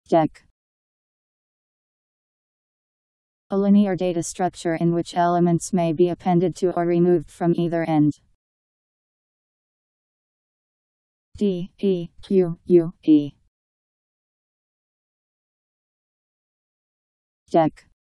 Deque. A linear data structure in which elements may be appended to or removed from either end. Deque. Deque.